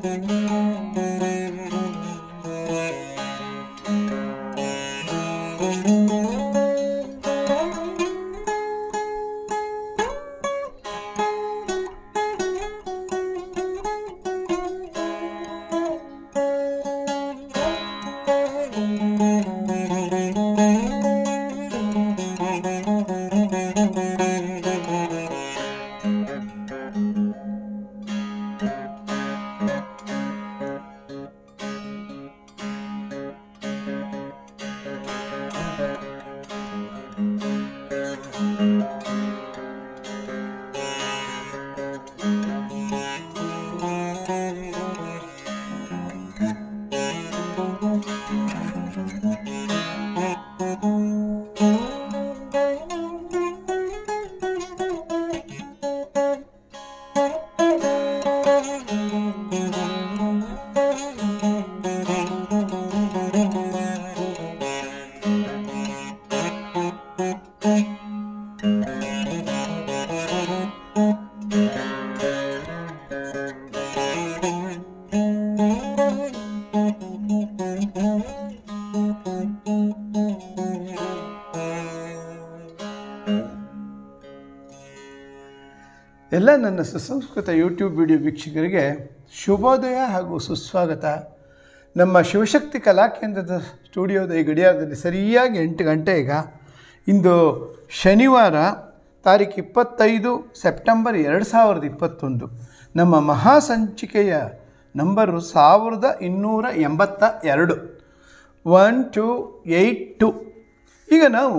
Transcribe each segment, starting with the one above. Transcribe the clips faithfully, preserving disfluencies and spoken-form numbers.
ಎಲ್ಲ ನನ್ನ ಸುಸಂಸ್ಕೃತ ಯೂಟ್ಯೂಬ್ ವಿಡಿಯೋ ವೀಕ್ಷಕರಿಗೆ ಶುಭೋದಯ ಹಾಗೂ ಸುಸ್ವಾಗತ. ನಮ್ಮ ಶಿವಶಕ್ತಿ ಕಲಾಕೇಂದ್ರದ ಸ್ಟುಡಿಯೋದ ಈ ಗಡಿಯಾರದಲ್ಲಿ ಸರಿಯಾಗಿ ಎಂಟು ಗಂಟೆ ಈಗ. ಇಂದು ಶನಿವಾರ ತಾರೀಕು ಇಪ್ಪತ್ತೈದು ಸೆಪ್ಟೆಂಬರ್ ಎರಡು ಸಾವಿರದ ಇಪ್ಪತ್ತೊಂದು. ನಮ್ಮ ಮಹಾಸಂಚಿಕೆಯ ನಂಬರು ಸಾವಿರದ ಇನ್ನೂರ ಎಂಬತ್ತ ಎರಡು ಒನ್ ಟು ಏಯ್ಟ್ ಟು. ಈಗ ನಾವು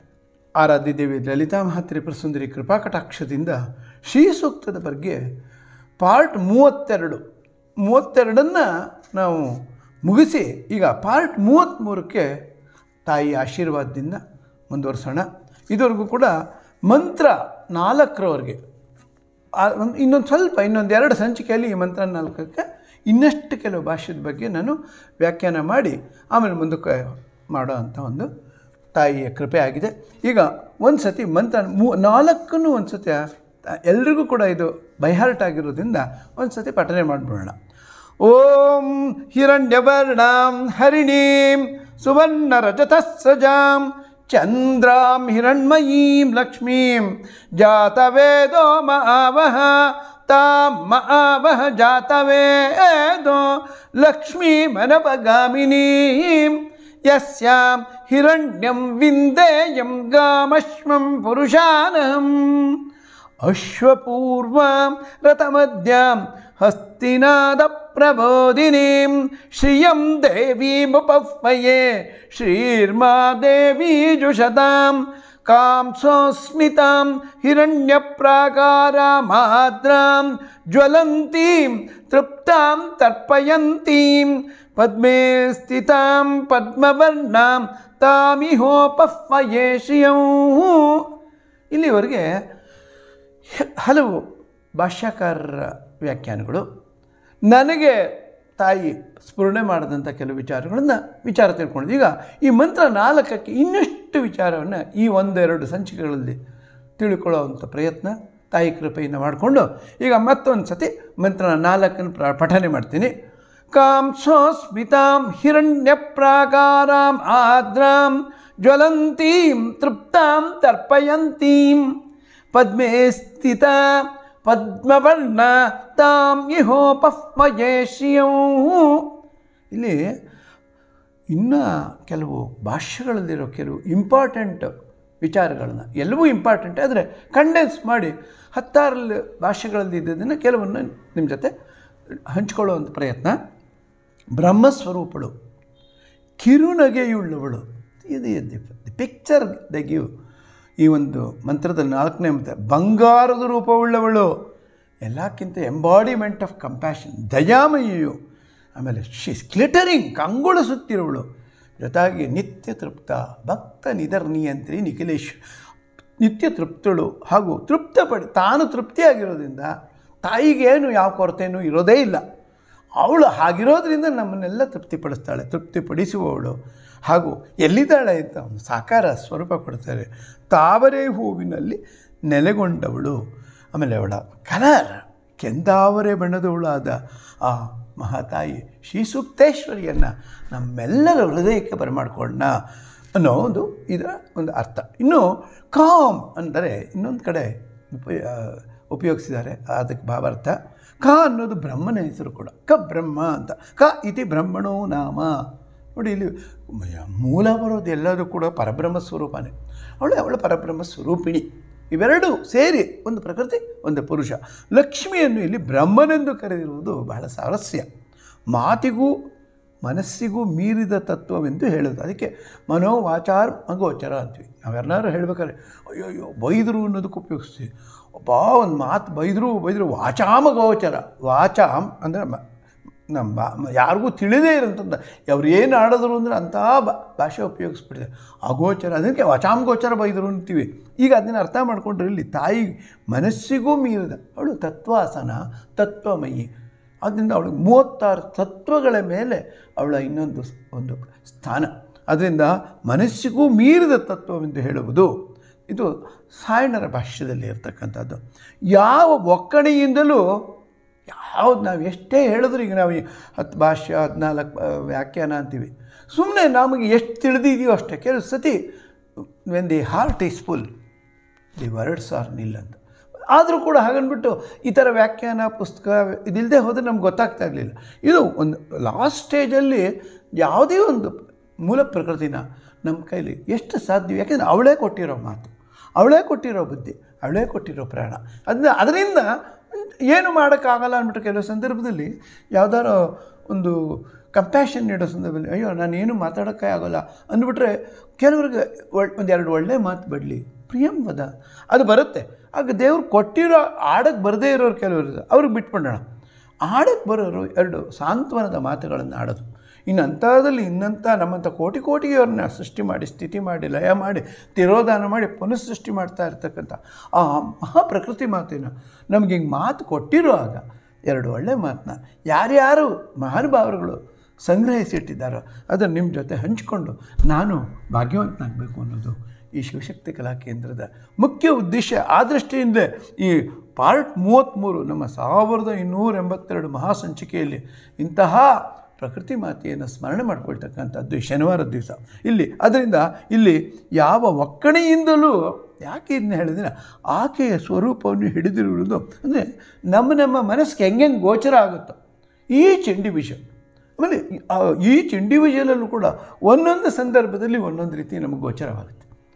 ಆರಾಧ್ಯ ದೇವಿ ಲಲಿತಾ ಮಹಾತ್ರಿಪುರ ಸುಂದರಿ ಕೃಪಾಕಟಾಕ್ಷದಿಂದ ಶ್ರೀ ಸೂಕ್ತದ ಬಗ್ಗೆ ಪಾರ್ಟ್ ಮೂವತ್ತೆರಡು ಮೂವತ್ತೆರಡನ್ನು ನಾವು ಮುಗಿಸಿ ಈಗ ಪಾರ್ಟ್ ಮೂವತ್ತ್ಮೂರಕ್ಕೆ ತಾಯಿ ಆಶೀರ್ವಾದದಿಂದ ಮುಂದುವರಿಸೋಣ. ಇದುವರೆಗೂ ಕೂಡ ಮಂತ್ರ ನಾಲ್ಕರವರೆಗೆ ಇನ್ನೊಂದು ಸ್ವಲ್ಪ ಇನ್ನೊಂದು ಎರಡು ಸಂಚಿಕೆಯಲ್ಲಿ ಈ ಮಂತ್ರ ನಾಲ್ಕಕ್ಕೆ ಇನ್ನಷ್ಟು ಕೆಲವು ಭಾಷೆದ ಬಗ್ಗೆ ನಾನು ವ್ಯಾಖ್ಯಾನ ಮಾಡಿ ಆಮೇಲೆ ಮುಂದಕ್ಕೆ ಮಾಡೋ ಅಂಥ ಒಂದು ತಾಯಿಯ ಕೃಪೆ ಆಗಿದೆ. ಈಗ ಒಂದು ಸತಿ ಮಂತ್ರ ಮೂ ನಾಲ್ಕನ್ನು ಒಂದು ಸತಿ ಎಲ್ರಿಗೂ ಕೂಡ ಇದು ಬೈಹಾರ್ಟ್ ಆಗಿರೋದ್ರಿಂದ ಒಂದು ಸತಿ ಪಠನೆ ಮಾಡಿಬಿಡೋಣ. ಓಂ ಹಿರಣ್ಯವರ್ಣಾಂ ಹರಿಣೀಂ ಸುವರ್ಣ ರಜತಸ್ರಜಾಂ ಚಂದ್ರಾಂ ಹಿರಣ್ಮಯೀಂ ಲಕ್ಷ್ಮೀಂ ಜಾತವೇದೋ ಮಹಾವಹ ತಾಂ ಮಹಾವಹ ಜಾತವೇದೋ ಲಕ್ಷ್ಮೀಮನಪಗಾಮಿನೀಂ ಯಸ್ಯಾಂ ಹಿರಣ್ಯಂ ವಿಂದೇಯಂ ಗಾಮಶ್ವಂ ಪುರುಷಾನಹಂ ಅಶ್ವಪೂರ್ವಾಂ ರಥಮಧ್ಯಾಂ ಹಸ್ತಿನಾದ ಪ್ರಬೋಧಿನೀಂ ಶ್ರಿಯಂ ದೇವೀಮುಪಹ್ವಯೇ ಶ್ರೀರ್ಮಾ ದೇವೀ ಜುಷತಾಂ ಕಾಂಸೋಸ್ಮಿತಾಂ ಹಿರಣ್ಯಪ್ರಾಕಾರಾಮಾದ್ರಾಂ ಜ್ವಲಂತೀಂ ತೃಪ್ತಾಂ ತರ್ಪಯಂತೀಂ ಪದ್ಮೇ ಸ್ಥಿತಾಂ ಪದ್ಮವರ್ಣಾಂ ತಾಮಿಹೋಪಹ್ವಯೇ ಶ್ರಿಯಂ. ಇಲ್ಲಿವರೆಗೆ ಹಲವು ಭಾಷ್ಯಕಾರರ ವ್ಯಾಖ್ಯಾನಗಳು, ನನಗೆ ತಾಯಿ ಸ್ಫುರಣೆ ಮಾಡಿದಂಥ ಕೆಲವು ವಿಚಾರಗಳನ್ನು ವಿಚಾರ ತಿಳ್ಕೊಂಡಿದ್ದು. ಈಗ ಈ ಮಂತ್ರ ನಾಲ್ಕಕ್ಕೆ ಇನ್ನಷ್ಟು ವಿಚಾರವನ್ನು ಈ ಒಂದೆರಡು ಸಂಚಿಕೆಗಳಲ್ಲಿ ತಿಳ್ಕೊಳ್ಳೋವಂಥ ಪ್ರಯತ್ನ ತಾಯಿ ಕೃಪೆಯಿಂದ ಮಾಡಿಕೊಂಡು ಈಗ ಮತ್ತೊಂದು ಸತಿ ಮಂತ್ರ ನಾಲ್ಕನ್ನು ಪ್ರ ಪಠನೆ ಮಾಡ್ತೀನಿ. ಕಾಂಸೋಸ್ಮಿತಾಂ ಹಿರಣ್ಯಪ್ರಾಕಾರಾಂ ಆದ್ರಾಂ ಜ್ವಲಂತೀಂ ತೃಪ್ತಾಂ ತರ್ಪಯಂತೀಂ ಪದ್ಮೇ ಸ್ಥಿತ ಪದ್ಮವರ್ಣ ತಾಂ ಇಹೋಪಹ್ವಯೇ ಶ್ರಿಯಂ. ಇಲ್ಲಿ ಇನ್ನೂ ಕೆಲವು ಭಾಷೆಗಳಲ್ಲಿರೋ ಕೆಲವು ಇಂಪಾರ್ಟೆಂಟ್ ವಿಚಾರಗಳನ್ನ, ಎಲ್ಲವೂ ಇಂಪಾರ್ಟೆಂಟ್ ಆದರೆ ಕಂಡೆನ್ಸ್ ಮಾಡಿ ಹತ್ತಾರಲ್ಲಿ ಭಾಷೆಗಳಲ್ಲಿ ಇದ್ದದನ್ನು ಕೆಲವನ್ನು ನಿಮ್ಮ ಜೊತೆ ಹಂಚ್ಕೊಳ್ಳುವಂಥ ಪ್ರಯತ್ನ. ಬ್ರಹ್ಮಸ್ವರೂಪಳು, ಕಿರುನಗೆಯುಳ್ಳವಳು, ಇದು ದಿ ಪಿಕ್ಚರ್ ದ ಗಿವ್ ಈ ಒಂದು ಮಂತ್ರದಲ್ಲಿ ನಾಲ್ಕನೇ ಮಂತ್ರ. ಬಂಗಾರದ ರೂಪವುಳ್ಳವಳು, ಎಲ್ಲಕ್ಕಿಂತ ಎಂಬಾಡಿಮೆಂಟ್ ಆಫ್ ಕಂಪ್ಯಾಷನ್, ದಯಾಮಯಿಯು. ಆಮೇಲೆ ಶಿ ಕ್ಲಿಟರಿಂಗ್, ಕಂಗೊಳಿಸುತ್ತಿರುವಳು. ಜೊತೆಗೆ ನಿತ್ಯ ತೃಪ್ತ, ಭಕ್ತ ನಿಧರ್ನಿಯಂತ್ರಿ ನಿಖಿಲೇಶ್, ನಿತ್ಯ ತೃಪ್ತಳು ಹಾಗೂ ತೃಪ್ತಪಡಿ ತಾನು ತೃಪ್ತಿಯಾಗಿರೋದ್ರಿಂದ ತಾಯಿಗೇನು ಯಾವ ಕೊರತೆಯೂ ಇರೋದೇ ಇಲ್ಲ. ಅವಳು ಹಾಗಿರೋದ್ರಿಂದ ನಮ್ಮನ್ನೆಲ್ಲ ತೃಪ್ತಿಪಡಿಸ್ತಾಳೆ, ತೃಪ್ತಿಪಡಿಸುವವಳು. ಹಾಗೂ ಎಲ್ಲಿದ್ದಾಳೆ ಅಂತ ಒಂದು ಸಾಕಾರ ಸ್ವರೂಪ ಕೊಡ್ತಾರೆ. ತಾವರೆ ಹೂವಿನಲ್ಲಿ ನೆಲೆಗೊಂಡವಳು. ಆಮೇಲೆ ಅವಳ ಕಲರ್ ಕೆಂದಾವರೆ ಬಣ್ಣದವಳಾದ ಆ ಮಹಾತಾಯಿ ಶ್ರೀ ಸೂಕ್ತೇಶ್ವರಿಯನ್ನು ನಮ್ಮೆಲ್ಲರ ಹೃದಯಕ್ಕೆ ಬರಮಾಡ್ಕೊಳ್ಳೋಣ ಅನ್ನೋ ಒಂದು ಇದರ ಒಂದು ಅರ್ಥ. ಇನ್ನು ಕಾಮ್ ಅಂದರೆ ಇನ್ನೊಂದು ಕಡೆ ಉಪಯ ಉಪಯೋಗಿಸಿದ್ದಾರೆ. ಅದಕ್ಕೆ ಭಾವಾರ್ಥ ಕ ಅನ್ನೋದು ಬ್ರಹ್ಮನ ಹೆಸರು ಕೂಡ. ಕ ಬ್ರಹ್ಮ ಅಂತ. ಕ ಇತಿ ಬ್ರಹ್ಮಣೋ ನಾಮ. ನೋಡಿ ಇಲ್ಲಿ ಮೂಲ ಬರೋದು ಎಲ್ಲದೂ ಕೂಡ ಪರಬ್ರಹ್ಮ ಸ್ವರೂಪನೇ. ಅವಳು ಅವಳ ಪರಬ್ರಹ್ಮ ಸ್ವರೂಪಿಣಿ. ಇವೆರಡೂ ಸೇರಿ ಒಂದು ಪ್ರಕೃತಿ, ಒಂದು ಪುರುಷ. ಲಕ್ಷ್ಮಿಯನ್ನು ಇಲ್ಲಿ ಬ್ರಹ್ಮನೆಂದು ಕರೆದಿರುವುದು ಬಹಳ ಸಾರಸ್ಯ. ಮಾತಿಗೂ ಮನಸ್ಸಿಗೂ ಮೀರಿದ ತತ್ವವೆಂದು ಹೇಳೋದು. ಅದಕ್ಕೆ ಮನೋವಾಚಾರ ಅಗೋಚರ ಅಂತೀವಿ. ನಾವೆಲ್ಲರೂ ಹೇಳ್ಬೇಕಾದ್ರೆ ಅಯ್ಯೋ ಅಯ್ಯೋ ಬೈದರು ಅನ್ನೋದಕ್ಕೆ ಉಪಯೋಗಿಸ್ತೀವಿ. ಒಬ್ಬ ಒಂದು ಮಾತು ಬೈದರು ಬೈದರು ವಾಚಾಮ ಗೋಚರ. ವಾಚಾಮ್ ಅಂದರೆ ನಮ್ಮ ಯಾರಿಗೂ ತಿಳಿದೇ ಇರೋಂಥದ್ದು ಅವ್ರು ಏನು ಆಡಿದ್ರು ಅಂದರೆ ಅಂಥ ಭಾಷೆ ಉಪಯೋಗಿಸ್ಬಿಟ್ಟಿದೆ. ಅಗೋಚರ ಅದಕ್ಕೆ ವಾಚಾಮ್ ಗೋಚರ ಬೈದರು ಅಂತೀವಿ. ಈಗ ಅದನ್ನು ಅರ್ಥ ಮಾಡಿಕೊಂಡ್ರೆ ಇಲ್ಲಿ ತಾಯಿ ಮನಸ್ಸಿಗೂ ಮೀರಿದ ಅವಳು ತತ್ವಾಸನ, ತತ್ವಮಯಿ. ಆದ್ದರಿಂದ ಅವಳಿಗೆ ಮೂವತ್ತಾರು ತತ್ವಗಳ ಮೇಲೆ ಅವಳ ಇನ್ನೊಂದು ಒಂದು ಸ್ಥಾನ. ಅದರಿಂದ ಮನಸ್ಸಿಗೂ ಮೀರಿದ ತತ್ವವೆಂದು ಹೇಳುವುದು ಇದು ಸಾಯಣರ ಭಾಷ್ಯದಲ್ಲಿ ಇರ್ತಕ್ಕಂಥದ್ದು. ಯಾವ ಒಕ್ಕಣೆಯಿಂದಲೂ ಯಾವುದು ನಾವು ಎಷ್ಟೇ ಹೇಳಿದ್ರು, ಈಗ ನಾವು ಹತ್ತು ಭಾಷ್ಯ ಹದಿನಾಲ್ಕು ವ್ಯಾಖ್ಯಾನ ಅಂತೀವಿ, ಸುಮ್ಮನೆ ನಮಗೆ ಎಷ್ಟು ತಿಳಿದಿದೆಯೋ ಅಷ್ಟೇ. ಕೆಲವು ಸತಿ when the heart is full the words are nil ಅಂತ. ಆದರೂ ಕೂಡ ಹಾಗನ್ಬಿಟ್ಟು ಈ ಥರ ವ್ಯಾಖ್ಯಾನ ಪುಸ್ತಕ ಇದಿಲ್ಲದೆ ಹೋದರೆ ನಮ್ಗೆ ಗೊತ್ತಾಗ್ತಾ ಇರಲಿಲ್ಲ. ಇದು ಒಂದು ಲಾಸ್ಟ್ ಸ್ಟೇಜಲ್ಲಿ ಯಾವುದೇ ಒಂದು ಮೂಲ ಪ್ರಕೃತಿನ ನಮ್ಮ ಕೈಲಿ ಎಷ್ಟು ಸಾಧ್ಯ, ಯಾಕೆಂದರೆ ಅವಳೇ ಕೊಟ್ಟಿರೋ ಮಾತು, ಅವಳೇ ಕೊಟ್ಟಿರೋ ಬುದ್ಧಿ, ಅವಳೇ ಕೊಟ್ಟಿರೋ ಪ್ರಾಣ. ಅದನ್ನ ಅದರಿಂದ ಏನು ಮಾಡೋಕ್ಕಾಗಲ್ಲ ಅಂದ್ಬಿಟ್ಟು ಕೆಲವು ಸಂದರ್ಭದಲ್ಲಿ ಯಾವುದಾರೋ ಒಂದು ಕಂಪ್ಯಾಷನ್ ನೀಡೋ ಸಂದರ್ಭದಲ್ಲಿ ಅಯ್ಯೋ ನಾನೇನು ಮಾತಾಡೋಕ್ಕೆ ಆಗೋಲ್ಲ ಅಂದ್ಬಿಟ್ರೆ ಕೆಲವ್ರಿಗೆ ಒಂದೆರಡು ಒಳ್ಳೆ ಮಾತು ಬರಲಿ ಪ್ರಿಯಂವದ ಅದು ಬರುತ್ತೆ. ಆಗ ದೇವ್ರು ಕೊಟ್ಟಿರೋ ಆಡಕ್ಕೆ ಬರದೇ ಇರೋರು ಕೆಲವರು ಅವ್ರಿಗೆ ಬಿಟ್ಬಿಡೋಣ. ಆಡಕ್ಕೆ ಬರೋರು ಎರಡು ಸಾಂತ್ವನದ ಮಾತುಗಳನ್ನು ಆಡೋದು. ಇನ್ನು ಅಂಥದ್ರಲ್ಲಿ ಇನ್ನಂಥ ನಮ್ಮಂಥ ಕೋಟಿ ಕೋಟಿಗೆ ಅವ್ರನ್ನ ಸೃಷ್ಟಿ ಮಾಡಿ, ಸ್ಥಿತಿ ಮಾಡಿ, ಲಯ ಮಾಡಿ, ತಿರೋಧಾನ ಮಾಡಿ ಪುನಃ ಸೃಷ್ಟಿ ಮಾಡ್ತಾ ಇರ್ತಕ್ಕಂಥ ಆ ಮಹಾಪ್ರಕೃತಿ ಮಾತಿನ ನಮಗೆ ಹಿಂಗೆ ಮಾತು ಕೊಟ್ಟಿರುವಾಗ ಎರಡು ಒಳ್ಳೆ ಮಾತನ್ನ ಯಾರ್ಯಾರು ಮಹಾನುಭಾವರುಗಳು ಸಂಗ್ರಹಿಸಿಟ್ಟಿದ್ದಾರೋ ಅದನ್ನು ನಿಮ್ಮ ಜೊತೆ ಹಂಚಿಕೊಂಡು ನಾನು ಭಾಗ್ಯವಂತನಾಗಬೇಕು ಅನ್ನೋದು ಈ ಶಿವಶಕ್ತಿ ಕಲಾ ಕೇಂದ್ರದ ಮುಖ್ಯ ಉದ್ದೇಶ. ಆ ದೃಷ್ಟಿಯಿಂದ ಈ ಪಾರ್ಟ್ ಮೂವತ್ತ್ಮೂರು ನಮ್ಮ ಸಾವಿರದ ಇನ್ನೂರ ಎಂಬತ್ತೆರಡು ಮಹಾಸಂಚಿಕೆಯಲ್ಲಿ ಇಂತಹ ಪ್ರಕೃತಿ ಮಾತೆಯನ್ನು ಸ್ಮರಣೆ ಮಾಡ್ಕೊಳ್ತಕ್ಕಂಥದ್ದು ಈ ಶನಿವಾರದ ದಿವಸ ಇಲ್ಲಿ. ಅದರಿಂದ ಇಲ್ಲಿ ಯಾವ ಒಕ್ಕಣೆಯಿಂದಲೂ ಯಾಕೆ ಇದನ್ನ ಹೇಳಿದ್ರೆ ಆಕೆಯ ಸ್ವರೂಪವನ್ನು ಹಿಡಿದಿರುವುದು ಅಂದರೆ ನಮ್ಮ ನಮ್ಮ ಮನಸ್ಸಿಗೆ ಹೆಂಗೆ ಗೋಚರ ಆಗುತ್ತೋ ಈಚ್ ಇಂಡಿವಿಜುವಲ್. ಆಮೇಲೆ ಈಚ್ ಇಂಡಿವಿಜುವಲಲ್ಲೂ ಕೂಡ ಒಂದೊಂದು ಸಂದರ್ಭದಲ್ಲಿ ಒಂದೊಂದು ರೀತಿ ನಮಗೆ ಗೋಚರವಾಗುತ್ತೆ.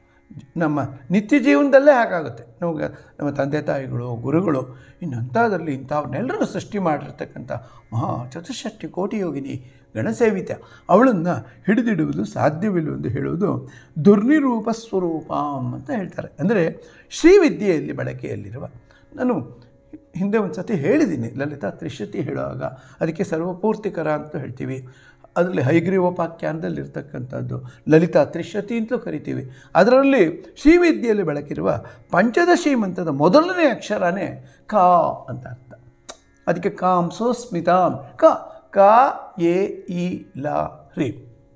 ನಮ್ಮ ನಿತ್ಯ ಜೀವನದಲ್ಲೇ ಹಾಗಾಗುತ್ತೆ. ನಮಗೆ ನಮ್ಮ ತಂದೆ ತಾಯಿಗಳು, ಗುರುಗಳು, ಇನ್ನಂಥದ್ರಲ್ಲಿ ಇಂಥವ್ರನ್ನೆಲ್ಲರೂ ಸೃಷ್ಟಿ ಮಾಡಿರ್ತಕ್ಕಂಥ ಮಹಾ ಚತುಷ್ಷಷ್ಟಿ ಕೋಟಿ ಯೋಗಿನಿ ಗಣಸೇವಿತ ಅವಳನ್ನು ಹಿಡಿದಿಡುವುದು ಸಾಧ್ಯವಿಲ್ಲವೆಂದು ಹೇಳುವುದು ದುರ್ನಿರೂಪ ಸ್ವರೂಪಂ ಅಂತ ಹೇಳ್ತಾರೆ. ಅಂದರೆ ಶ್ರೀವಿದ್ಯೆಯಲ್ಲಿ ಬಳಕೆಯಲ್ಲಿರುವ, ನಾನು ಹಿಂದೆ ಒಂದು ಸತಿ ಹೇಳಿದ್ದೀನಿ ಲಲಿತಾ ತ್ರಿಶತಿ ಹೇಳುವಾಗ ಅದಕ್ಕೆ ಸರ್ವಪೂರ್ತಿಕರ ಅಂತ ಹೇಳ್ತೀವಿ. ಅದರಲ್ಲಿ ಹೈಗ್ರೀವೋಪಾಖ್ಯಾನದಲ್ಲಿರ್ತಕ್ಕಂಥದ್ದು ಲಲಿತಾ ತ್ರಿಶತಿ ಅಂತಲೂ ಕರಿತೀವಿ. ಅದರಲ್ಲಿ ಶ್ರೀವಿದ್ಯೆಯಲ್ಲಿ ಬಳಕಿರುವ ಪಂಚದಶಿ ಮಂತ್ರದ ಮೊದಲನೇ ಅಕ್ಷರನೇ ಕ ಅಂತ ಅರ್ಥ. ಅದಕ್ಕೆ ಕಾಂಸೋ ಸ್ಮಿತಾಂ ಕ ಕ ಎ ಇ ಲ ಹ್ರೀ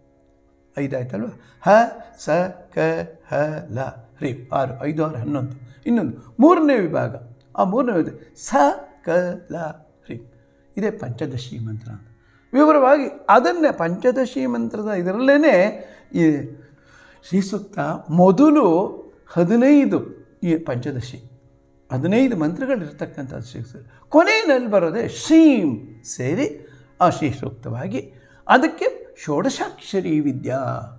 ಐದಾಯ್ತಲ್ವ. ಹ ಸ ಕ ಹ ಲ ಹ್ರೀ ಆರು, ಐದು ಆರು ಹನ್ನೊಂದು. ಇನ್ನೊಂದು ಮೂರನೇ ವಿಭಾಗ, ಆ ಮೂರನೇ ವಿಭಾಗ ಸ ಕ ಲ ಹ್ರೀ, ಇದೇ ಪಂಚದಶಿ ಮಂತ್ರ. ವಿವರವಾಗಿ ಅದನ್ನೇ ಪಂಚದಶಿ ಮಂತ್ರದ ಇದರಲ್ಲೇ ಈ ಶ್ರೀಸೂಕ್ತ ಮೊದಲು ಹದಿನೈದು ಈ ಪಂಚದಶಿ ಹದಿನೈದು ಮಂತ್ರಗಳಿರ್ತಕ್ಕಂಥದ್ದು ಶ್ರೀಸೂಕ್ತ. ಕೊನೆಯಲ್ಲಿ ಬರೋದೇ ಶ್ರೀಂ ಸೇರಿ ಆ ಶ್ರೀಸೂಕ್ತವಾಗಿ ಅದಕ್ಕೆ ಷೋಡಶಾಕ್ಷರಿ ವಿದ್ಯಾ,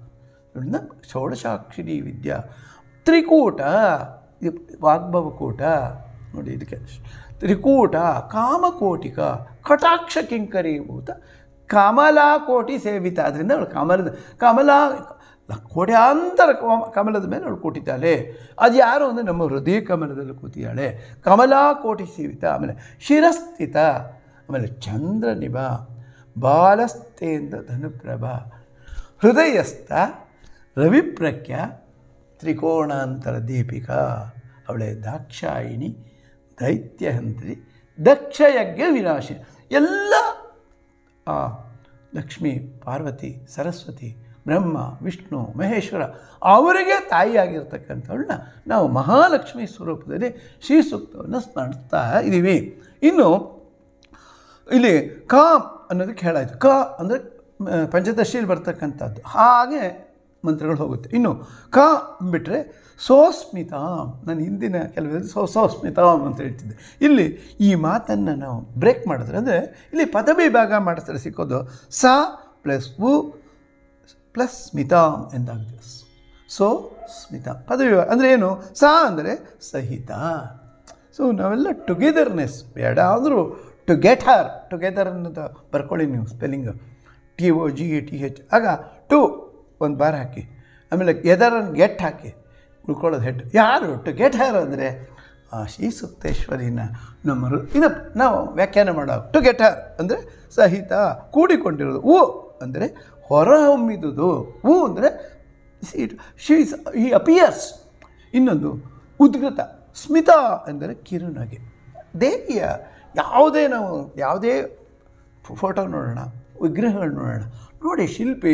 ಷೋಡಶಾಕ್ಷರಿ ವಿದ್ಯಾ ತ್ರಿಕೂಟ, ಇದು ವಾಗ್ಭವಕೂಟ ನೋಡಿ, ಇದಕ್ಕೆ ತ್ರಿಕೂಟ ಕಾಮಕೋಟಿಕ ಕಟಾಕ್ಷ ಕಿಂಕರೀಭೂತ ಕಮಲಾಕೋಟಿ ಸೇವಿತ. ಅದರಿಂದ ಅವಳು ಕಮಲದ ಕಮಲ ಕೋಟ್ಯಾಂತರ ಕಮಲದ ಮೇಲೆ ಅವಳು ಕೂತಿದ್ದಾಳೆ. ಅದು ಯಾರು ಅಂದರೆ ನಮ್ಮ ಹೃದಯ ಕಮಲದಲ್ಲಿ ಕೂತಿದ್ದಾಳೆ. ಕಮಲಾಕೋಟಿ ಸೇವಿತ, ಆಮೇಲೆ ಶಿರಸ್ಥಿತ, ಆಮೇಲೆ ಚಂದ್ರನಿಭ, ಬಾಲಸ್ಥೇಂದ್ರ ಧನುಪ್ರಭ, ಹೃದಯಸ್ಥ ರವಿಪ್ರಖ್ಯ ತ್ರಿಕೋಣಾಂತರ ದೀಪಿಕಾ. ಅವಳೇ ದಾಕ್ಷಾಯಿಣಿ, ದೈತ್ಯಹಂತ್ರಿ, ದಕ್ಷಯಜ್ಞ ವಿನಾಶಿ. ಎಲ್ಲ ಆ ಲಕ್ಷ್ಮೀ, ಪಾರ್ವತಿ, ಸರಸ್ವತಿ, ಬ್ರಹ್ಮ, ವಿಷ್ಣು, ಮಹೇಶ್ವರ ಅವರಿಗೆ ತಾಯಿಯಾಗಿರ್ತಕ್ಕಂಥವಳನ್ನ ನಾವು ಮಹಾಲಕ್ಷ್ಮಿ ಸ್ವರೂಪದಲ್ಲಿ ಶ್ರೀಸೂಕ್ತವನ್ನು ಸ್ಮರಿಸ್ತಾ ಇದ್ದೀವಿ. ಇನ್ನು ಇಲ್ಲಿ ಕಾಮ್ ಅನ್ನೋದಕ್ಕೆ ಹೇಳಾಯಿತು. ಕ ಅಂದರೆ ಪಂಚದಶಿಯಲ್ಲಿ ಬರ್ತಕ್ಕಂಥದ್ದು. ಹಾಗೆ ಮಂತ್ರಗಳು ಹೋಗುತ್ತೆ. ಇನ್ನು ಕ ಬಿಟ್ಟರೆ ಸೋಸ್ಮಿತಾಂ, ನಾನು ಹಿಂದಿನ ಕೆಲವು ಸೋ ಸೋಸ್ಮಿತಾಂ ಅಂತ ಹೇಳ್ತಿದ್ದೆ. ಇಲ್ಲಿ ಈ ಮಾತನ್ನು ನಾವು ಬ್ರೇಕ್ ಮಾಡಿದ್ರೆ ಅಂದರೆ ಇಲ್ಲಿ ಪದವಿ ಭಾಗ ಮಾಡಿಸ್ತಾರೆ ಸಿಕ್ಕೋದು ಸ ಪ್ಲಸ್ ಉ ಪ್ಲಸ್ ಸ್ಮಿತಾಂ ಎಂದಾಗುತ್ತೆ. ಸೊ ಸ್ಮಿತ ಪದವಿ ಅಂದರೆ ಏನು? ಸ ಅಂದರೆ ಸಹಿತ. ಸೊ ನಾವೆಲ್ಲ ಟುಗೆದರ್ನೆಸ್ ಬೇಡ ಅಂದರೂ ಟು ಗೆಟ್ ಹರ್, ಟುಗೆದರ್ ಅನ್ನೋದು ಬರ್ಕೊಳ್ಳಿ ನೀವು spelling, T O G E T H. ಆಗ ಟು ಒಂದು ಬಾರ್ ಹಾಕಿ, ಆಮೇಲೆ ಎದರ್ ಗೆಟ್ ಹಾಕಿ ಉಳ್ಕೊಳ್ಳೋದು ಹೆಡ್. ಯಾರು ಟು ಗೆಟ್ ಹರ್ ಅಂದರೆ ಆ ಶ್ರೀ ಸುಕ್ತೇಶ್ವರಿನ ನಮ್ಮ ಇದು ನಾವು ವ್ಯಾಖ್ಯಾನ ಮಾಡೋ. ಟು ಗೆಟ್ ಹರ್ ಅಂದರೆ ಸಹಿತ, ಕೂಡಿಕೊಂಡಿರೋದು. ಉ ಅಂದರೆ ಹೊರಹೊಮ್ಮಿದುದು. ಉ ಅಂದರೆ ಶೀ ಈ ಅಪಿಯರ್ಸ್. ಇನ್ನೊಂದು ಉದ್ಗತ. ಸ್ಮಿತ ಅಂದರೆ ಕಿರುನಗೆ. ದೇವಿಯ ಯಾವುದೇ ನಾವು ಯಾವುದೇ ಫೋಟೋ ನೋಡೋಣ, ವಿಗ್ರಹಗಳು ನೋಡೋಣ, ನೋಡಿ ಶಿಲ್ಪಿ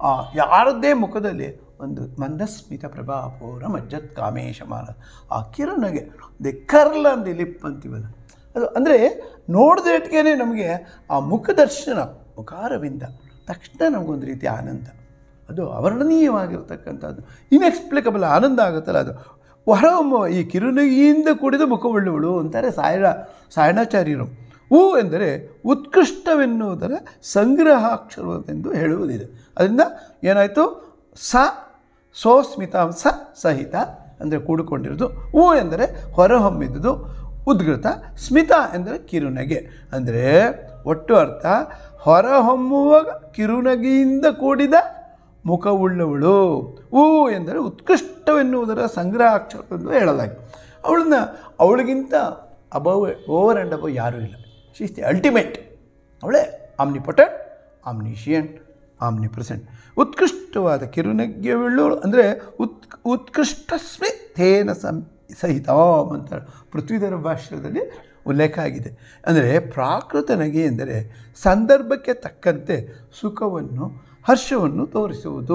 ಯಾರದ್ದೇ ಮುಖದಲ್ಲಿ ಒಂದು ಮಂದಸ್ಮಿತ ಪ್ರಭಾಪೂರ ಮಜ್ಜತ್ ಕಾಮೇಶಮಾನ, ಆ ಕಿರುನಗೆ, ದೆ ಕರ್ಲ್ ಅಂದ್ ಲಿಪ್ ಅಂತೀವಲ್ಲ ಅದು. ಅಂದರೆ ನೋಡಿದಟ್ಟಿಗೆ ನಮಗೆ ಆ ಮುಖದರ್ಶನ, ಮುಖಾರವಿಂದ ತಕ್ಷಣ ನಮಗೊಂದು ರೀತಿ ಆನಂದ, ಅದು ಅವರ್ಣನೀಯವಾಗಿರ್ತಕ್ಕಂಥದ್ದು, ಇನ್ಎಕ್ಸ್ಪ್ಲಿಕಬಲ್ ಆನಂದ ಆಗುತ್ತಲ್ಲ ಅದು. ಹೊರಹೊಮ್ಮು ಈ ಕಿರುನಗೆಯಿಂದ ಕೂಡಿದ ಮುಖವುಳ್ಳವಳು ಅಂತಾರೆ ಸಾಯಣ ಸಾಯಣಾಚಾರ್ಯರು. ಉ ಎಂದರೆ ಉತ್ಕೃಷ್ಟವೆನ್ನುವುದರ ಸಂಗ್ರಹಾಕ್ಷರವೆಂದು ಹೇಳುವುದಿದೆ. ಅದರಿಂದ ಏನಾಯಿತು? ಸ ಸೋಸ್ಮಿತಾಂ ಸ ಸಹಿತ ಅಂದರೆ ಕೂಡಿಕೊಂಡಿರೋದು. ಉ ಎಂದರೆ ಹೊರಹೊಮ್ಮಿದುದು, ಉದ್ಗೃತ. ಸ್ಮಿತ ಎಂದರೆ ಕಿರುನಗೆ. ಅಂದರೆ ಒಟ್ಟು ಅರ್ಥ ಹೊರಹೊಮ್ಮುವ ಕಿರುನಗೆಯಿಂದ ಕೂಡಿದ ಮುಖವುಳ್ಳವಳು. ಉ ಎಂದರೆ ಉತ್ಕೃಷ್ಟವೆನ್ನುವುದರ ಸಂಗ್ರಹಾಕ್ಷರವೆಂದು ಹೇಳಲಾಗಿದೆ. ಅವಳನ್ನ ಅವಳಿಗಿಂತ ಅಬವ್, ಓವರ್ ಆ್ಯಂಡ್ ಅಬವ್ ಯಾರೂ ಇಲ್ಲ. She is the ultimate. ಅವಳೇ ಆಮ್ನಿಪೊಟೆಂಟ್, ಆಮ್ನಿಷಿಯಂಟ್, ಆಮ್ನಿಪ್ರೆಸೆಂಟ್. ಉತ್ಕೃಷ್ಟವಾದ ಕಿರುನಗೆಯುಳ್ಳವಳು ಅಂದರೆ ಉತ್ ಉತ್ಕೃಷ್ಟ ಸ್ಮಿತೇನ ಸಂ ಸಹಿತ ಅಂತ ಪೃಥ್ವಿಧರ ಭಾಷ್ಯದಲ್ಲಿ ಉಲ್ಲೇಖ ಆಗಿದೆ. ಅಂದರೆ ಪ್ರಾಕೃತ ನಗೆ ಎಂದರೆ ಸಂದರ್ಭಕ್ಕೆ ತಕ್ಕಂತೆ ಸುಖವನ್ನು ಹರ್ಷವನ್ನು ತೋರಿಸುವುದು.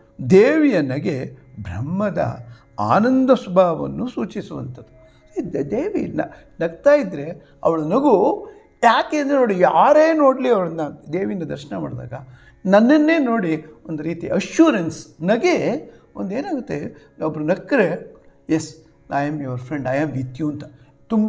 ದೇವಿಯ ನಗೆ ಬ್ರಹ್ಮದ ಆನಂದ ಸ್ವಭಾವವನ್ನು ಸೂಚಿಸುವಂಥದ್ದು. ದೇವಿ ನ ನಗ್ತಾ ಇದ್ದರೆ ಅವಳ ನಗು ಯಾಕೆ ಅಂದರೆ ನೋಡಿ, ಯಾರೇ ನೋಡಲಿ ಅವಳನ್ನ ದೇವಿನ ದರ್ಶನ ಮಾಡಿದಾಗ ನನ್ನನ್ನೇ ನೋಡಿ ಒಂದು ರೀತಿ ಅಶ್ಯೂರೆನ್ಸ್. ನಗೆ ಒಂದು ಏನಾಗುತ್ತೆ, ಒಬ್ಬರು ನಕ್ಕರೆ yes I am your friend, I am with you ಅಂತ ತುಂಬ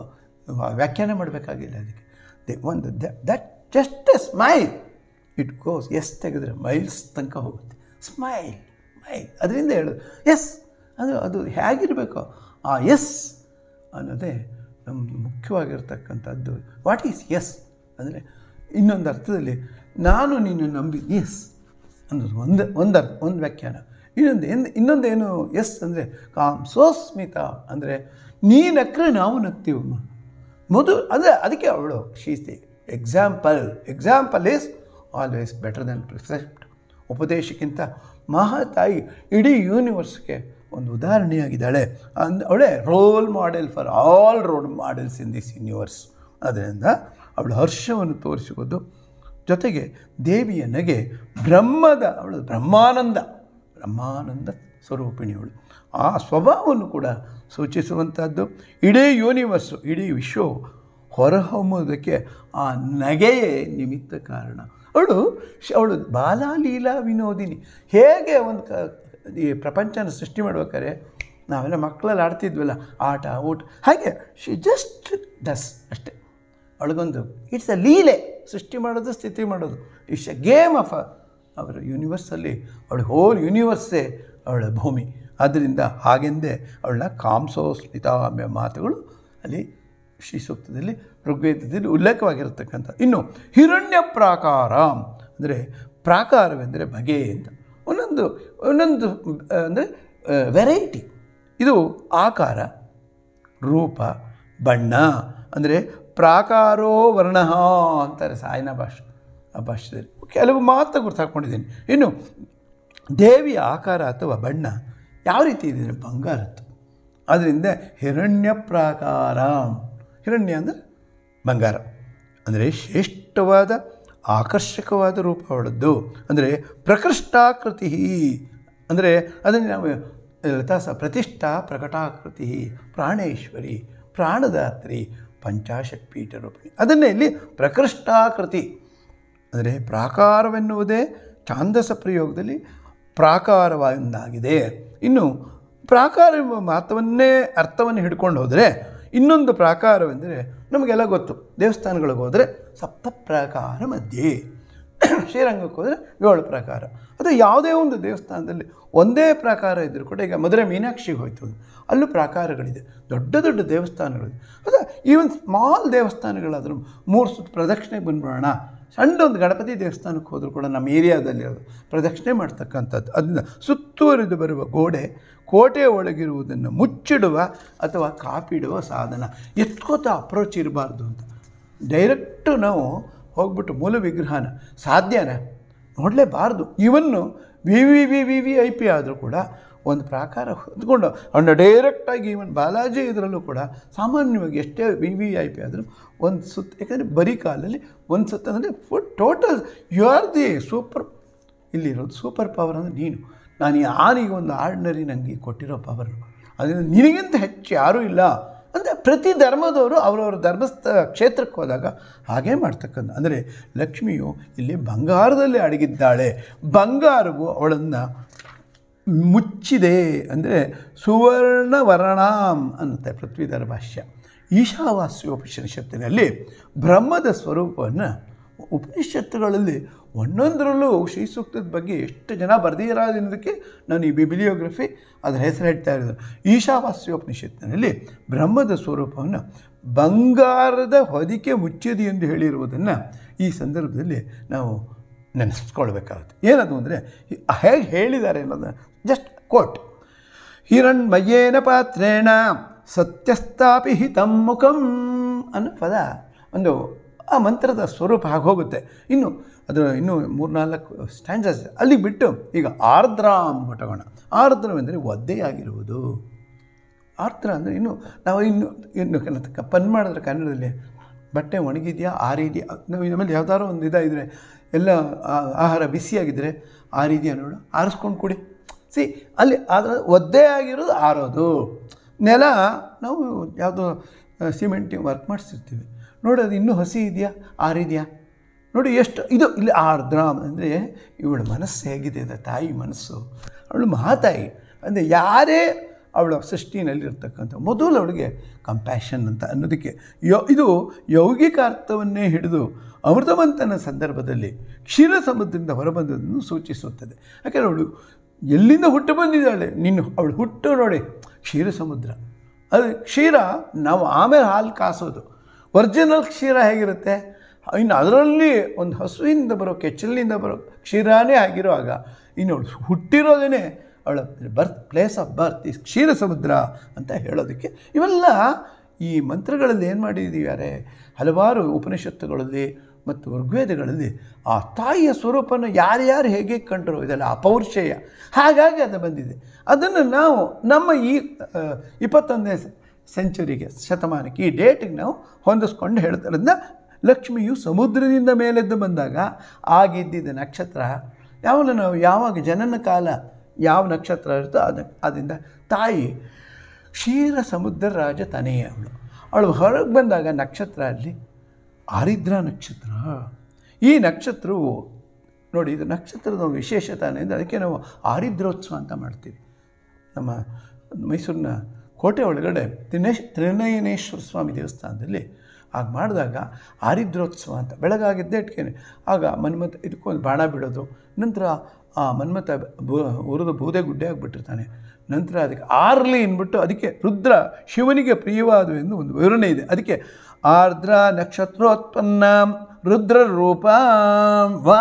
ವ್ಯಾಖ್ಯಾನ ಮಾಡಬೇಕಾಗಿಲ್ಲ ಅದಕ್ಕೆ. ದೇ ಒಂದು that just a smile it goes. S ತೆಗೆದ್ರೆ ಮೈಲ್ಸ್ ತನಕ ಹೋಗುತ್ತೆ. ಸ್ಮೈಲ್ ಮೈಲ್ ಅದರಿಂದ ಹೇಳೋದು ಎಸ್. ಅದು ಅದು ಹೇಗಿರಬೇಕು ಆ ಎಸ್ ಅನ್ನೋದೇ ನಮ್ಮ ಮುಖ್ಯವಾಗಿರ್ತಕ್ಕಂಥದ್ದು. ವಾಟ್ ಈಸ್ ಎಸ್ ಅಂದರೆ ಇನ್ನೊಂದು ಅರ್ಥದಲ್ಲಿ ನಾನು ನೀನು ನಂಬಿ ಎಸ್ ಅನ್ನೋದು ಒಂದು ಒಂದು ಅರ್ಥ, ಒಂದು ವ್ಯಾಖ್ಯಾನ. ಇನ್ನೊಂದು ಎಂದು ಇನ್ನೊಂದೇನು ಎಸ್ ಅಂದರೆ ಕಾಮ್ ಸೋಸ್ಮಿತ ಅಂದರೆ ನೀ ನಕ್ಕರೆ ನಾವು ನಗ್ತೀವಮ್ಮ ಮೊದಲು. ಅಂದರೆ ಅದಕ್ಕೆ ಅವಳು she is the example. Example is always better then precept. ಉಪದೇಶಕ್ಕಿಂತ ಮಹಾತಾಯಿ ಇಡೀ ಯೂನಿವರ್ಸ್ಗೆ ಒಂದು ಉದಾಹರಣೆಯಾಗಿದ್ದಾಳೆ. ಅಂದ್ ಅವಳೇ role model for all role models in this universe. ಅದರಿಂದ ಅವಳು ಹರ್ಷವನ್ನು ತೋರಿಸುವುದು, ಜೊತೆಗೆ ದೇವಿಯ ನಗೆ ಬ್ರಹ್ಮದ, ಅವಳು ಬ್ರಹ್ಮಾನಂದ ಬ್ರಹ್ಮಾನಂದ ಸ್ವರೂಪಿಣಿಯವಳು. ಆ ಸ್ವಭಾವವನ್ನು ಕೂಡ ಸೂಚಿಸುವಂಥದ್ದು. ಇಡೀ ಯೂನಿವರ್ಸು, ಇಡೀ ವಿಶ್ವವು ಹೊರಹೊಮ್ಮುವುದಕ್ಕೆ ಆ ನಗೆಯೇ ನಿಮಿತ್ತ ಕಾರಣ. ಅವಳು ಅವಳು ಬಾಲಲೀಲಾ ವಿನೋದಿನಿ. ಹೇಗೆ ಒಂದು ಕ ಈ ಪ್ರಪಂಚನ ಸೃಷ್ಟಿ ಮಾಡ್ಬೇಕಾದ್ರೆ ನಾವೆಲ್ಲ ಮಕ್ಕಳಲ್ಲಿ ಆಡ್ತಿದ್ವಲ್ಲ ಆಟ ಊಟ, ಹಾಗೆ ಶಿ ಜಸ್ಟ್ ಡಸ್ ಅಷ್ಟೇ. ಅವಳಿಗೊಂದು ಇಟ್ಸ್ ಅ ಲೀಲೆ, ಸೃಷ್ಟಿ ಮಾಡೋದು ಸ್ಥಿತಿ ಮಾಡೋದು. ಇಟ್ಸ್ ಎ ಗೇಮ್ ಆಫ್ ಅವರ ಯೂನಿವರ್ಸಲ್ಲಿ ಅವಳು ಹೋಲ್ ಯೂನಿವರ್ಸೇ ಅವಳ ಭೂಮಿ. ಆದ್ದರಿಂದ ಹಾಗೆಂದೇ ಅವಳನ್ನ ಕಾಂಸೋ ಸ್ಮಿತಾ ಎಂಬ ಮಾತುಗಳು ಅಲ್ಲಿ ಶ್ರೀ ಸೂಕ್ತದಲ್ಲಿ ಋಗ್ವೇದದಲ್ಲಿ ಉಲ್ಲೇಖವಾಗಿರತಕ್ಕಂಥ. ಇನ್ನು ಹಿರಣ್ಯ ಪ್ರಾಕಾರ ಅಂದರೆ ಪ್ರಾಕಾರವೆಂದರೆ ಬಗೆ ಅಂತ ಒಂದೊಂದು ಒಂದೊಂದು ಅಂದರೆ ವೆರೈಟಿ. ಇದು ಆಕಾರ, ರೂಪ, ಬಣ್ಣ. ಅಂದರೆ ಪ್ರಾಕಾರೋ ವರ್ಣ ಅಂತಾರೆ ಸಾಯನ ಭಾಷೆ ಆ ಭಾಷೆಯಲ್ಲಿ. ಕೆಲವು ಮಾತ್ರ ಗುರ್ತಾಕೊಂಡಿದ್ದೀನಿ. ಇನ್ನು ದೇವಿಯ ಆಕಾರ ಅಥವಾ ಬಣ್ಣ ಯಾವ ರೀತಿ ಇದೆ ಅಂದರೆ ಬಂಗಾರದ್ದು. ಆದ್ದರಿಂದ ಹಿರಣ್ಯ ಪ್ರಾಕಾರ. ಹಿರಣ್ಯ ಅಂದರೆ ಬಂಗಾರ, ಅಂದರೆ ಶ್ರೇಷ್ಠವಾದ ಆಕರ್ಷಕವಾದ ರೂಪ ಅವಳದ್ದು. ಅಂದರೆ ಪ್ರಕೃಷ್ಟಾಕೃತಿ ಅಂದರೆ ಅದನ್ನು ನಾವು ಲತಾಸ ಪ್ರತಿಷ್ಠಾ ಪ್ರಕಟಾಕೃತಿ ಪ್ರಾಣೇಶ್ವರಿ ಪ್ರಾಣದಾತ್ರಿ ಪಂಚಾಶತ್ ಪೀಠ ರೂಪಿಣಿ. ಅದನ್ನೇ ಇಲ್ಲಿ ಪ್ರಕೃಷ್ಟಾಕೃತಿ ಅಂದರೆ ಪ್ರಾಕಾರವೆನ್ನುವುದೇ ಛಾಂದಸ ಪ್ರಯೋಗದಲ್ಲಿ ಪ್ರಾಕಾರವನ್ನಾಗಿದೆ. ಇನ್ನು ಪ್ರಾಕಾರ ಎಂಬ ಮಾತವನ್ನೇ ಅರ್ಥವನ್ನು ಹಿಡ್ಕೊಂಡು ಹೋದರೆ ಇನ್ನೊಂದು ಪ್ರಾಕಾರವೆಂದರೆ ನಮಗೆಲ್ಲ ಗೊತ್ತು. ದೇವಸ್ಥಾನಗಳಿಗೆ ಹೋದರೆ ಸಪ್ತ ಪ್ರಾಕಾರ ಮಧ್ಯೆ, ಶ್ರೀರಂಗಕ್ಕೆ ಹೋದರೆ ಏಳು ಪ್ರಾಕಾರ. ಅದು ಯಾವುದೇ ಒಂದು ದೇವಸ್ಥಾನದಲ್ಲಿ ಒಂದೇ ಪ್ರಾಕಾರ ಇದ್ದರೂ ಕೂಡ, ಈಗ ಮಧುರೆ ಮೀನಾಕ್ಷಿಗೆ ಹೋಯ್ತು, ಅಲ್ಲೂ ಪ್ರಾಕಾರಗಳಿದೆ, ದೊಡ್ಡ ದೊಡ್ಡ ದೇವಸ್ಥಾನಗಳಿದೆ. ಅದು ಈವನ್ ಸ್ಮಾಲ್ ದೇವಸ್ಥಾನಗಳಾದರೂ ಮೂರು ಸುತ್ತು ಪ್ರದಕ್ಷಿಣೆ ಬಂದ್ಬಿಡೋಣ. ಸಣ್ಣ ಒಂದು ಗಣಪತಿ ದೇವಸ್ಥಾನಕ್ಕೆ ಹೋದರೂ ಕೂಡ ನಮ್ಮ ಏರಿಯಾದಲ್ಲಿ ಅದು ಪ್ರದಕ್ಷಿಣೆ ಮಾಡ್ತಕ್ಕಂಥದ್ದು. ಅದನ್ನು ಸುತ್ತುವರಿದು ಬರುವ ಗೋಡೆ ಕೋಟೆಯ ಒಳಗಿರುವುದನ್ನು ಮುಚ್ಚಿಡುವ ಅಥವಾ ಕಾಪಿಡುವ ಸಾಧನ. ಎತ್ಕೋತ ಅಪ್ರೋಚ್ ಇರಬಾರ್ದು ಅಂತ. ಡೈರೆಕ್ಟು ನಾವು ಹೋಗ್ಬಿಟ್ಟು ಮೂಲ ವಿಗ್ರಹನ ಸಾಧ್ಯನ ನೋಡಲೇಬಾರ್ದು. ಇವನ್ನು V V V V V I P ಆದರೂ ಕೂಡ ಒಂದು ಪ್ರಾಕಾರ ಹೊಂದ್ಕೊಂಡು ಅವನ್ನ ಡೈರೆಕ್ಟಾಗಿ ಇವನ್ ಬಾಲಾಜಿ ಇದರಲ್ಲೂ ಕೂಡ ಸಾಮಾನ್ಯವಾಗಿ ಎಷ್ಟೇ ವಿ ವಿ ಐ ಪಿ ಆದರೂ ಒಂದು ಸುತ್ತ, ಯಾಕಂದರೆ ಬರೀ ಕಾಲಲ್ಲಿ ಒಂದು ಸುತ್ತ ಅಂದರೆ full total you are the super. ಇಲ್ಲಿರೋದು ಸೂಪರ್ ಪವರ್ ಅಂದರೆ ನೀನು. ನಾನು ಈ ಆನಿಗೆ ಒಂದು ಆರ್ಡಿನರಿ ನನಗೆ ಕೊಟ್ಟಿರೋ ಪವರು, ಅದರಿಂದ ನಿನಗಿಂತ ಹೆಚ್ಚು ಯಾರೂ ಇಲ್ಲ ಅಂದರೆ ಪ್ರತಿ ಧರ್ಮದವರು ಅವರವರ ಧರ್ಮಸ್ಥ ಕ್ಷೇತ್ರಕ್ಕೆ ಹೋದಾಗ ಹಾಗೇ ಮಾಡ್ತಕ್ಕಂಥ. ಅಂದರೆ ಲಕ್ಷ್ಮಿಯು ಇಲ್ಲಿ ಬಂಗಾರದಲ್ಲಿ ಅಡಗಿದ್ದಾಳೆ. ಬಂಗಾರವು ಅವಳನ್ನು ಮುಚ್ಚಿದೆ ಅಂದರೆ ಸುವರ್ಣ ವರ್ಣಾಂ ಅನ್ನುತ್ತೆ ಪೃಥ್ವಿಧರ ಭಾಷ್ಯ. ಈಶಾವಾಸ್ಯೋಪನಿಷತ್ತಿನಲ್ಲಿ ಬ್ರಹ್ಮದ ಸ್ವರೂಪವನ್ನು ಉಪನಿಷತ್ತುಗಳಲ್ಲಿ ಒಂದೊಂದರಲ್ಲೂ ಶ್ರೀ ಸೂಕ್ತದ ಬಗ್ಗೆ ಎಷ್ಟು ಜನ ಬರೆದಿರೋದಕ್ಕೆ ನಾನು ಈ ಬಿಬ್ಲಿಯೋಗ್ರಫಿ ಅದರ ಹೆಸರು ಹೇಳ್ತಾ ಇರೋದು. ಈಶಾವಾಸ್ಯೋಪನಿಷತ್ತಿನಲ್ಲಿ ಬ್ರಹ್ಮದ ಸ್ವರೂಪವನ್ನು ಬಂಗಾರದ ಹೊದಿಕೆ ಮುಚ್ಚಿದೆ ಎಂದು ಹೇಳಿರುವುದನ್ನು ಈ ಸಂದರ್ಭದಲ್ಲಿ ನಾವು ನೆನೆಸ್ಕೊಳ್ಬೇಕಾಗುತ್ತೆ. ಏನದು ಅಂದರೆ ಹೇಗೆ ಹೇಳಿದ್ದಾರೆ ಅನ್ನೋದನ್ನು ಜಸ್ಟ್ ಕೋಟ್. ಹಿರಣ್ಮಯೇನ ಪಾತ್ರೇಣ ಸತ್ಯಸ್ಥಾಪಿ ಹಿತಂ ಮುಖಂ ಅನ್ನೋ ಪದ ಒಂದು ಆ ಮಂತ್ರದ ಸ್ವರೂಪ ಹಾಗೆ ಹೋಗುತ್ತೆ. ಇನ್ನು ಅದರ ಇನ್ನೂ ಮೂರ್ನಾಲ್ಕು ಸ್ಟ್ಯಾಂಡರ್ಸ್ ಅಲ್ಲಿಗೆ ಬಿಟ್ಟು ಈಗ ಆರ್ದ್ರಾಂ ತಗೋಣ. ಆರ್ದ್ರವೆಂದರೆ ಒದ್ದೆಯಾಗಿರುವುದು. ಆರ್ದ್ರ ಅಂದರೆ ಇನ್ನು ನಾವು ಇನ್ನು ಇನ್ನು ಕನ್ನಡ ಪನ್ ಮಾಡಿದ್ರೆ ಕನ್ನಡದಲ್ಲಿ ಬಟ್ಟೆ ಒಣಗಿದೆಯಾ ಆರಿದೆಯಾ, ನಾವು ನಮ್ಮಲ್ಲಿ ಯಾವ್ದಾದ್ರು ಒಂದು ಇದಾಗಿದ್ದರೆ ಎಲ್ಲ ಆಹಾರ ಬಿಸಿಯಾಗಿದ್ದರೆ ಆರಿದೆಯಾ ನೋಡು, ಆರಿಸ್ಕೊಂಡು ಕುಡಿ. ಸಿ ಅಲ್ಲಿ ಆದರೆ ಒದ್ದೆ ಆಗಿರೋದು ಆರೋದು. ನೆಲ ನಾವು ಯಾವುದೋ ಸಿಮೆಂಟಿಂಗ್ ವರ್ಕ್ ಮಾಡಿಸಿರ್ತೀವಿ ನೋಡಿ, ಅದು ಇನ್ನೂ ಹಸಿ ಇದೆಯಾ ಆರಿದೆಯಾ ನೋಡಿ ಎಷ್ಟು ಇದು. ಇಲ್ಲಿ ಆರ್ದ್ರ ಅಂದರೆ ಇವಳ ಮನಸ್ಸು ಹೇಗಿದೆ ಅಂದರೆ ತಾಯಿ ಮನಸ್ಸು, ಅವಳು ಮಹಾತಾಯಿ ಅಂದರೆ ಯಾರೇ ಅವಳ ಸೃಷ್ಟಿನಲ್ಲಿರ್ತಕ್ಕಂಥ ಮೊದಲು ಅವಳಿಗೆ ಕಂಪ್ಯಾಷನ್ ಅಂತ ಅನ್ನೋದಕ್ಕೆ ಯೋ ಇದು ಯೌಗಿಕ ಅರ್ಥವನ್ನೇ ಹಿಡಿದು ಅಮೃತವಂತನ ಸಂದರ್ಭದಲ್ಲಿ ಕ್ಷೀರ ಸಮುದ್ರದಿಂದ ಹೊರಬಂದದನ್ನು ಸೂಚಿಸುತ್ತದೆ. ಯಾಕೆಂದರೆ ಅವಳು ಎಲ್ಲಿಂದ ಹುಟ್ಟು ಬಂದಿದ್ದಾಳೆ, ನಿನ್ನ ಅವಳು ಹುಟ್ಟು ನೋಡಿ ಕ್ಷೀರ ಸಮುದ್ರ. ಅದು ಕ್ಷೀರ ನಾವು ಆಮೇಲೆ ಹಾಲು ಕಾಸೋದು. ಒರಿಜಿನಲ್ ಕ್ಷೀರ ಹೇಗಿರುತ್ತೆ, ಇನ್ನು ಅದರಲ್ಲಿ ಒಂದು ಹಸುವಿಂದ ಬರೋ ಕೆಚ್ಚಲಿನಿಂದ ಬರೋ ಕ್ಷೀರನೇ ಆಗಿರುವಾಗ ಇನ್ನು ಅವಳು ಹುಟ್ಟಿರೋದೇ ಅವಳ ಬರ್ತ್ ಪ್ಲೇಸ್ ಆಫ್ ಬರ್ತ್ ಈ ಕ್ಷೀರ ಸಮುದ್ರ ಅಂತ ಹೇಳೋದಕ್ಕೆ ಇವೆಲ್ಲ ಈ ಮಂತ್ರಗಳಲ್ಲಿ ಏನು ಮಾಡಿದ್ದೀವ್ಯಾರೆ ಹಲವಾರು ಉಪನಿಷತ್ತುಗಳಲ್ಲಿ ಮತ್ತು ಋಗ್ವೇದಗಳಲ್ಲಿ ಆ ತಾಯಿಯ ಸ್ವರೂಪನ ಯಾರ್ಯಾರು ಹೇಗೆ ಕಂಡರು ಇದೆಲ್ಲ ಅಪೌರುಷೇಯ, ಹಾಗಾಗಿ ಅದು ಬಂದಿದೆ. ಅದನ್ನು ನಾವು ನಮ್ಮ ಈ ಇಪ್ಪತ್ತೊಂದನೇ ಸೆಂಚುರಿಗೆ ಶತಮಾನಕ್ಕೆ ಈ ಡೇಟಿಗೆ ನಾವು ಹೊಂದಿಸ್ಕೊಂಡು ಹೇಳ್ತಾರಿಂದ ಲಕ್ಷ್ಮಿಯು ಸಮುದ್ರದಿಂದ ಮೇಲೆದ್ದು ಬಂದಾಗ ಆಗಿದ್ದಿದ್ದ ನಕ್ಷತ್ರ ಯಾವಾಗ ನಾವು ಯಾವಾಗ ಜನನ ಕಾಲ ಯಾವ ನಕ್ಷತ್ರ ಇರುತ್ತೋ ಅದು ಅದರಿಂದ ತಾಯಿ ಕ್ಷೀರ ಸಮುದ್ರ ರಾಜ ತನೆಯೇ ಅವಳು. ಅವಳು ಹೊರಗೆ ಬಂದಾಗ ನಕ್ಷತ್ರ ಅಲ್ಲಿ ಆರಿದ್ರ ನಕ್ಷತ್ರ. ಈ ನಕ್ಷತ್ರವು ನೋಡಿ ಇದು ನಕ್ಷತ್ರದ ವಿಶೇಷತೆ ಅಂದರೆ ಅದಕ್ಕೆ ನಾವು ಆರಿದ್ರೋತ್ಸವ ಅಂತ ಮಾಡ್ತೀವಿ. ನಮ್ಮ ಮೈಸೂರಿನ ಕೋಟೆ ಒಳಗಡೆ ತ್ರಿನೇಶ್ ತ್ರಿನಯನೇಶ್ವರ ಸ್ವಾಮಿ ದೇವಸ್ಥಾನದಲ್ಲಿ ಆಗ ಮಾಡಿದಾಗ ಆರಿದ್ರೋತ್ಸವ ಅಂತ ಬೆಳಗಾಗಿದ್ದೇ ಇಟ್ಕೇನೆ ಆಗ ಮನ್ಮಥ ಇದಕ್ಕೊಂದು ಬಾಣ ಬಿಡೋದು, ನಂತರ ಆ ಮನ್ಮಥ ಬೂ ಉರಿದು ಬೂದೆ ಗುಡ್ಡೆ ಆಗಿಬಿಟ್ಟಿರ್ತಾನೆ, ನಂತರ ಅದಕ್ಕೆ ಆರ್ಲಿ ಅಂದ್ಬಿಟ್ಟು ಅದಕ್ಕೆ ರುದ್ರ ಶಿವನಿಗೆ ಪ್ರಿಯವಾದ ಎಂದು ಒಂದು ವಿವರಣೆ ಇದೆ. ಅದಕ್ಕೆ ಆರ್ದ್ರ ನಕ್ಷತ್ರೋತ್ಪನ್ನ ರುದ್ರ ರೂಪ ವಾ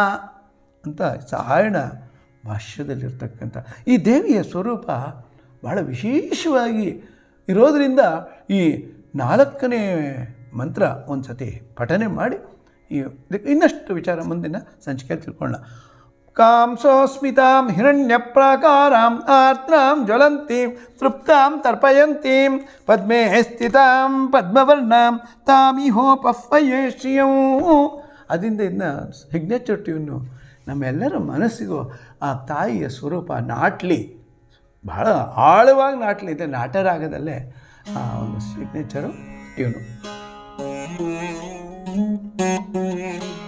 ಅಂತ ಸಾಯಣ ಭಾಷ್ಯದಲ್ಲಿರ್ತಕ್ಕಂಥ ಈ ದೇವಿಯ ಸ್ವರೂಪ ಬಹಳ ವಿಶೇಷವಾಗಿ ಇರೋದರಿಂದ ಈ ನಾಲ್ಕನೇ ಮಂತ್ರ ಒಂದು ಸತಿ ಪಠನೆ ಮಾಡಿ ಈ ಇನ್ನಷ್ಟು ವಿಚಾರ ಮುಂದಿನ ಸಂಚಿಕೆಯಲ್ಲಿ ತಿಳ್ಕೊಳ್ಳೋಣ. ಕಾಂಸೋಸ್ಮಿತಾಂ ಹಿರಣ್ಯ ಪ್ರಾಕಾರಾಂ ಆರ್ದ್ರಾಂ ಜ್ವಲಂತೀಂ ತೃಪ್ತಾಂ ತರ್ಪಯಂತೀಂ ಪದ್ಮೇ ಸ್ಥಿತಾಂ ಪದ್ಮವರ್ಣಾಂ ತಾಮಿಹೋಪಫ್ವಯೇ ಶ್ರಿಯಂ. ಅದರಿಂದ ಇನ್ನು ಸಿಗ್ನೇಚರ್ ಟ್ಯೂನು ನಮ್ಮೆಲ್ಲರ ಮನಸ್ಸಿಗೂ ಆ ತಾಯಿಯ ಸ್ವರೂಪ ನಾಟ್ಲಿ, ಬಹಳ ಆಳವಾಗಿ ನಾಟ್ಲಿ ಇದೆ. ನಾಟರಾಗದಲ್ಲೇ ಆ ಒಂದು ಸಿಗ್ನೇಚರು ಟ್ಯೂನು.